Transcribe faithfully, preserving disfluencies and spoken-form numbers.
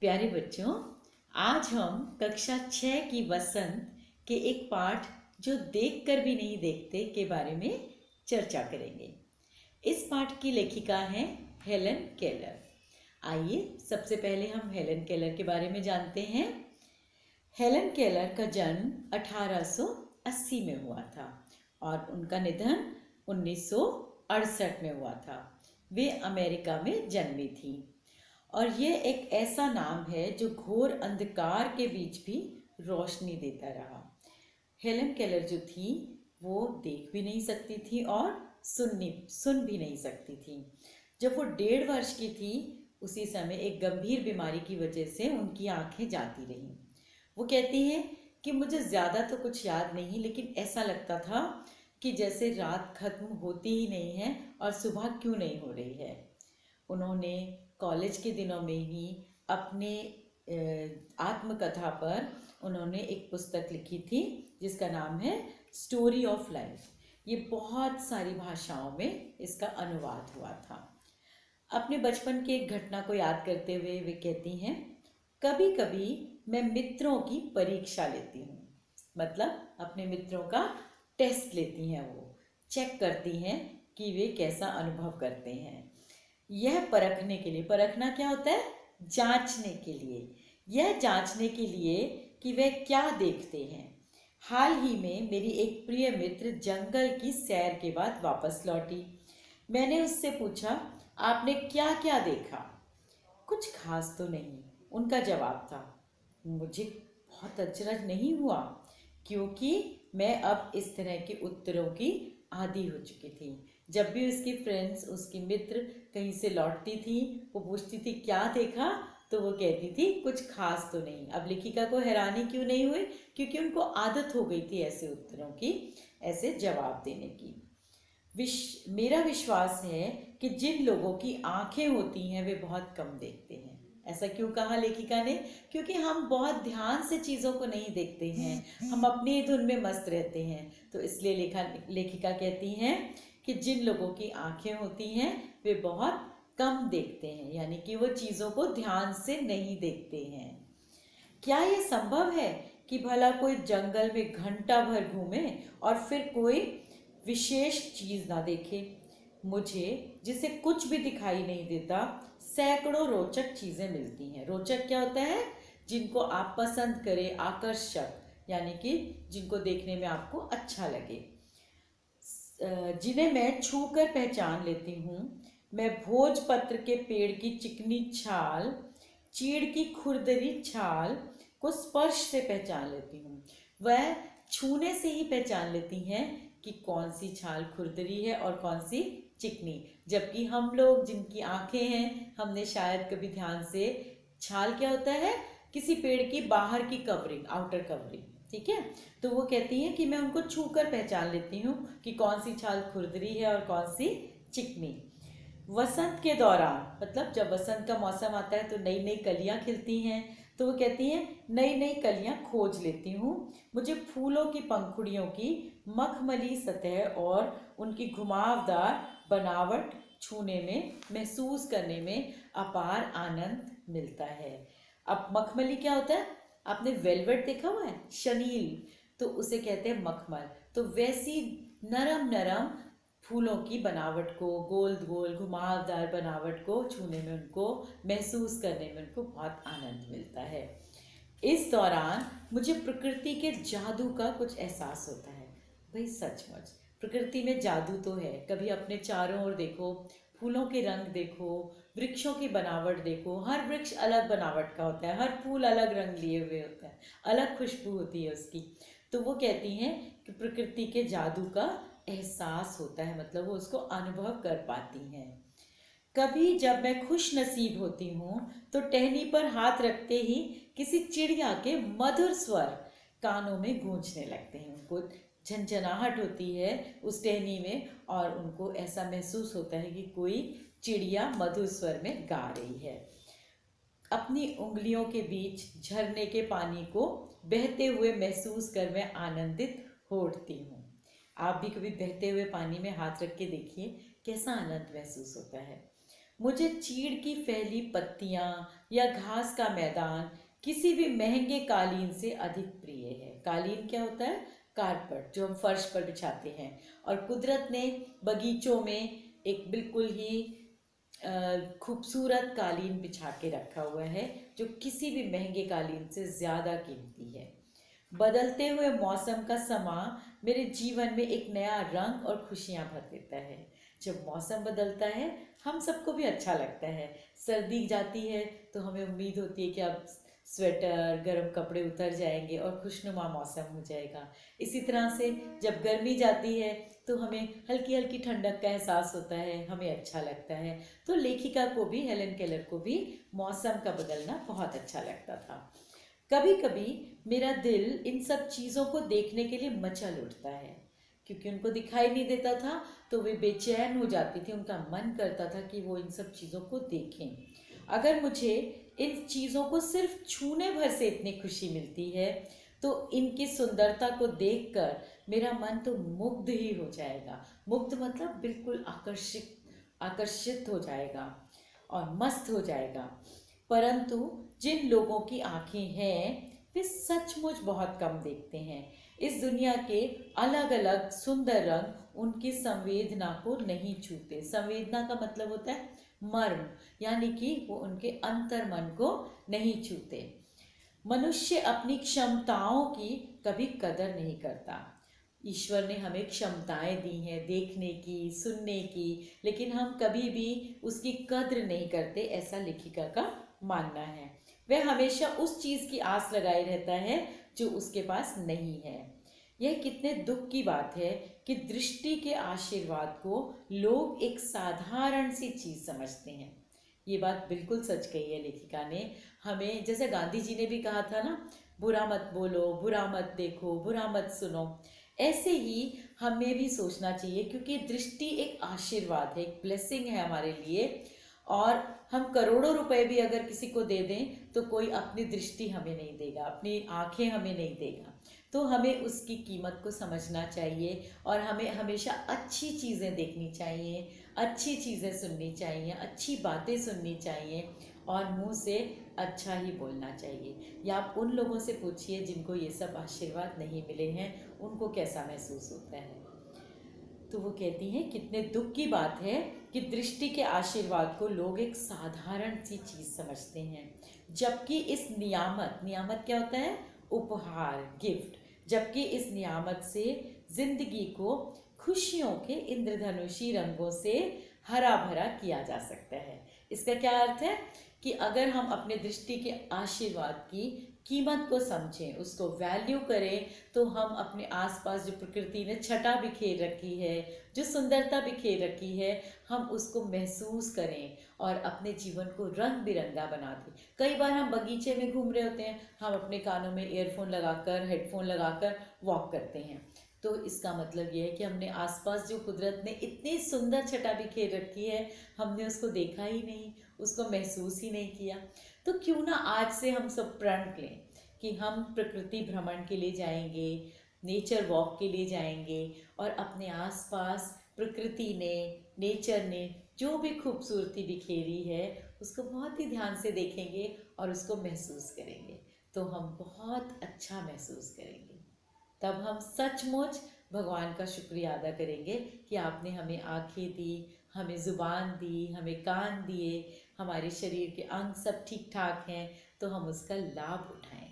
प्यारे बच्चों, आज हम कक्षा छः की वसंत के एक पाठ जो देखकर भी नहीं देखते के बारे में चर्चा करेंगे। इस पाठ की लेखिका हैं हेलन केलर। आइए सबसे पहले हम हेलन केलर के बारे में जानते हैं। हेलन केलर का जन्म अठारह सौ अस्सी में हुआ था और उनका निधन उन्नीस सौ अड़सठ में हुआ था। वे अमेरिका में जन्मी थी और ये एक ऐसा नाम है जो घोर अंधकार के बीच भी रोशनी देता रहा। हेलन केलर जो थी वो देख भी नहीं सकती थी और सुननी सुन भी नहीं सकती थी। जब वो डेढ़ वर्ष की थी उसी समय एक गंभीर बीमारी की वजह से उनकी आंखें जाती रहीं। वो कहती है कि मुझे ज़्यादा तो कुछ याद नहीं, लेकिन ऐसा लगता था कि जैसे रात खत्म होती ही नहीं है और सुबह क्यों नहीं हो रही है। उन्होंने कॉलेज के दिनों में ही अपने आत्मकथा पर उन्होंने एक पुस्तक लिखी थी जिसका नाम है स्टोरी ऑफ लाइफ। ये बहुत सारी भाषाओं में इसका अनुवाद हुआ था। अपने बचपन की एक घटना को याद करते हुए वे कहती हैं, कभी कभी मैं मित्रों की परीक्षा लेती हूँ। मतलब अपने मित्रों का टेस्ट लेती हैं, वो चेक करती हैं कि वे कैसा अनुभव करते हैं। यह परखने के लिए, परखना क्या होता है? जांचने के लिए। यह जांचने के लिए कि वे क्या देखते हैं। हाल ही में मेरी एक प्रिय मित्र जंगल की सैर के बाद वापस लौटी। मैंने उससे पूछा, आपने क्या क्या देखा? कुछ खास तो नहीं, उनका जवाब था। मुझे बहुत अचरज नहीं हुआ क्योंकि मैं अब इस तरह के उत्तरों की आदी हो चुकी थी। जब भी उसकी फ्रेंड्स, उसकी मित्र कहीं से लौटती थी, वो पूछती थी क्या देखा, तो वो कहती थी कुछ खास तो नहीं। अब लेखिका को हैरानी क्यों नहीं हुई? क्योंकि उनको आदत हो गई थी ऐसे उत्तरों की, ऐसे जवाब देने की। विश मेरा विश्वास है कि जिन लोगों की आंखें होती हैं वे बहुत कम देखते हैं। ऐसा क्यों कहा लेखिका ने? क्योंकि हम बहुत ध्यान से चीज़ों को नहीं देखते हैं, हम अपनी ही धुन में मस्त रहते हैं। तो इसलिए लेखा लेखिका कहती हैं कि जिन लोगों की आंखें होती हैं वे बहुत कम देखते हैं, यानी कि वो चीज़ों को ध्यान से नहीं देखते हैं। क्या ये संभव है कि भला कोई जंगल में घंटा भर घूमे और फिर कोई विशेष चीज़ ना देखे? मुझे, जिसे कुछ भी दिखाई नहीं देता, सैकड़ों रोचक चीज़ें मिलती हैं। रोचक क्या होता है? जिनको आप पसंद करें, आकर्षक, यानी कि जिनको देखने में आपको अच्छा लगे, जिन्हें मैं छू कर पहचान लेती हूँ। मैं भोजपत्र के पेड़ की चिकनी छाल, चीड़ की खुरदरी छाल को स्पर्श से पहचान लेती हूँ। वह छूने से ही पहचान लेती हैं कि कौन सी छाल खुरदरी है और कौन सी चिकनी। जबकि हम लोग जिनकी आंखें हैं, हमने शायद कभी ध्यान से, छाल क्या होता है? किसी पेड़ की बाहर की कवरिंग, आउटर कवरिंग, ठीक है। तो वो कहती हैं कि मैं उनको छू कर पहचान लेती हूँ कि कौन सी छाल खुरदरी है और कौन सी चिकनी। वसंत के दौरान, मतलब जब वसंत का मौसम आता है तो नई नई कलियाँ खिलती हैं, तो वो कहती हैं नई नई कलियाँ खोज लेती हूँ। मुझे फूलों की पंखुड़ियों की मखमली सतह और उनकी घुमावदार बनावट छूने में, महसूस करने में अपार आनंद मिलता है। अब मखमली क्या होता है? आपने वेलवेट देखा हुआ है, शनील, तो उसे कहते हैं मखमल। तो वैसी नरम नरम फूलों की बनावट को, गोल गोल घुमावदार बनावट को छूने में, उनको महसूस करने में उनको बहुत आनंद मिलता है। इस दौरान मुझे प्रकृति के जादू का कुछ एहसास होता है। भाई सचमुच प्रकृति में जादू तो है। कभी अपने चारों ओर देखो, फूलों के रंग देखो, वृक्षों की बनावट देखो। हर वृक्ष अलग बनावट का होता है, हर फूल अलग रंग लिए हुए होता है, अलग खुशबू होती है उसकी। तो वो कहती हैं कि प्रकृति के जादू का एहसास होता है, मतलब वो उसको अनुभव कर पाती हैं। कभी जब मैं खुश नसीब होती हूँ तो टहनी पर हाथ रखते ही किसी चिड़िया के मधुर स्वर कानों में गूंजने लगते हैं। उनको झंझनाहट होती है उस टहनी में और उनको ऐसा महसूस होता है कि कोई चिड़िया मधुर स्वर में गा रही है। अपनी उंगलियों के बीच झरने के पानी को बहते हुए महसूस कर मैं आनंदित हो उठती हूँ। आप भी कभी बहते हुए पानी में हाथ रख के देखिए कैसा आनंद महसूस होता है। मुझे चीड़ की फैली पत्तियां या घास का मैदान किसी भी महंगे कालीन से अधिक प्रिय है। कालीन क्या होता है? कारपेट, जो हम फर्श पर बिछाते हैं। और कुदरत ने बगीचों में एक बिल्कुल ही खूबसूरत कालीन बिछा के रखा हुआ है, जो किसी भी महंगे कालीन से ज़्यादा कीमती है। बदलते हुए मौसम का समा मेरे जीवन में एक नया रंग और खुशियाँ भर देता है। जब मौसम बदलता है हम सबको भी अच्छा लगता है। सर्दी जाती है तो हमें उम्मीद होती है कि अब स्वेटर, गर्म कपड़े उतर जाएंगे और खुशनुमा मौसम हो जाएगा। इसी तरह से जब गर्मी जाती है तो हमें हल्की हल्की ठंडक का एहसास होता है, हमें अच्छा लगता है। तो लेखिका को भी, हेलेन केलर को भी मौसम का बदलना बहुत अच्छा लगता था। कभी कभी मेरा दिल इन सब चीज़ों को देखने के लिए मचल उठता है, क्योंकि उनको दिखाई नहीं देता था तो वे बेचैन हो जाती थी। उनका मन करता था कि वो इन सब चीज़ों को देखें। अगर मुझे इन चीज़ों को सिर्फ छूने भर से इतनी खुशी मिलती है तो इनकी सुंदरता को देखकर मेरा मन तो मुग्ध ही हो जाएगा। मुग्ध मतलब बिल्कुल आकर्षित आकर्षित हो जाएगा और मस्त हो जाएगा। परंतु जिन लोगों की आंखें हैं वे सचमुच बहुत कम देखते हैं। इस दुनिया के अलग अलग सुंदर रंग उनकी संवेदना को नहीं छूते। संवेदना का मतलब होता है मर्म, यानी कि वो उनके अंतर मन को नहीं छूते। मनुष्य अपनी क्षमताओं की कभी कदर नहीं करता। ईश्वर ने हमें क्षमताएं दी हैं देखने की, सुनने की, लेकिन हम कभी भी उसकी कद्र नहीं करते, ऐसा लेखिका का मानना है। वह हमेशा उस चीज़ की आस लगाए रहता है जो उसके पास नहीं है। यह कितने दुख की बात है कि दृष्टि के आशीर्वाद को लोग एक साधारण सी चीज़ समझते हैं। ये बात बिल्कुल सच कही है लेखिका ने हमें। जैसे गांधी जी ने भी कहा था ना, बुरा मत बोलो, बुरा मत देखो, बुरा मत सुनो। ऐसे ही हमें भी सोचना चाहिए, क्योंकि दृष्टि एक आशीर्वाद है, एक ब्लेसिंग है हमारे लिए। और हम करोड़ों रुपए भी अगर किसी को दे दें तो कोई अपनी दृष्टि हमें नहीं देगा, अपनी आंखें हमें नहीं देगा। तो हमें उसकी कीमत को समझना चाहिए और हमें हमेशा अच्छी चीज़ें देखनी चाहिए, अच्छी चीज़ें सुननी चाहिए, अच्छी बातें सुननी चाहिए और मुंह से अच्छा ही बोलना चाहिए। या आप उन लोगों से पूछिए जिनको ये सब आशीर्वाद नहीं मिले हैं, उनको कैसा महसूस होता है। तो वो कहती हैं कितने दुख की बात है कि दृष्टि के आशीर्वाद को लोग एक साधारण सी चीज़ समझते हैं, जबकि इस नियामत, नियामत क्या होता है? उपहार, गिफ्ट। जबकि इस नियामत से जिंदगी को खुशियों के इंद्रधनुषी रंगों से हरा भरा किया जा सकता है। इसका क्या अर्थ है कि अगर हम अपने दृष्टि के आशीर्वाद की कीमत को समझें, उसको वैल्यू करें, तो हम अपने आसपास जो प्रकृति ने छटा बिखेर रखी है, जो सुंदरता बिखेर रखी है, हम उसको महसूस करें और अपने जीवन को रंग बिरंगा बना दें। कई बार हम बगीचे में घूम रहे होते हैं, हम अपने कानों में ईयरफोन लगाकर, हेडफोन लगाकर वॉक करते हैं, तो इसका मतलब ये है कि हमने आसपास जो कुदरत ने इतनी सुंदर छटा बिखेर रखी है, हमने उसको देखा ही नहीं, उसको महसूस ही नहीं किया। तो क्यों ना आज से हम सब प्रण लें कि हम प्रकृति भ्रमण के लिए जाएंगे, नेचर वॉक के लिए जाएंगे और अपने आसपास प्रकृति ने, नेचर ने जो भी खूबसूरती बिखेरी है उसको बहुत ही ध्यान से देखेंगे और उसको महसूस करेंगे, तो हम बहुत अच्छा महसूस करेंगे। तब हम सचमुच भगवान का शुक्रिया अदा करेंगे कि आपने हमें आँखें दी, हमें ज़ुबान दी, हमें कान दिए, हमारे शरीर के अंग सब ठीक ठाक हैं, तो हम उसका लाभ उठाएं।